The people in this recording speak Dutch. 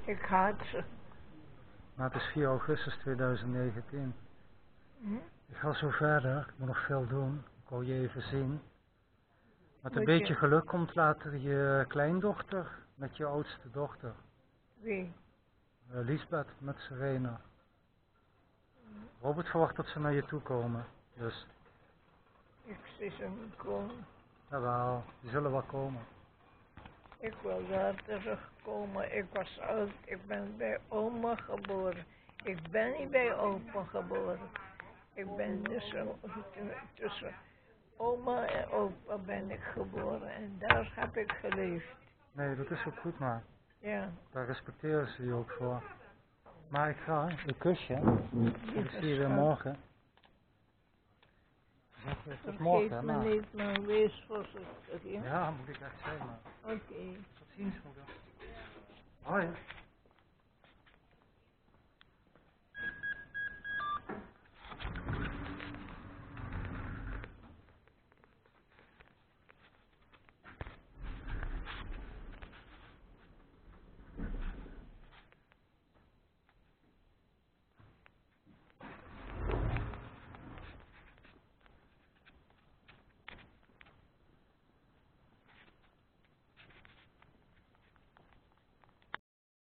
Ik haat ze. Maar het is 4 augustus 2019. Hm? Ik ga zo verder, ik moet nog veel doen. Ik wil je even zien. Met een Moet beetje je... geluk komt later je kleindochter met je oudste dochter. Wie? Lisbeth met Serena. Robert verwacht dat ze naar je toe komen. Dus, Ik zie ze niet komen. jawel, die zullen wel komen. Ik wil daar terugkomen. Ik ben bij oma geboren. Ik ben niet bij opa geboren. Ik ben dus tussen oma en opa ben ik geboren en daar heb ik geleefd. Nee, dat is ook goed, maar Ja, daar respecteren ze je ook voor. Maar ik ga, een kusje. Ik lieve zie je weer schat. morgen. Zeg weer tot morgen, Vergeet hè, me maar. niet, maar wees voorzichtig, ja? Ja, moet ik echt zeggen. Oké. Tot ziens, moeder. Hoi.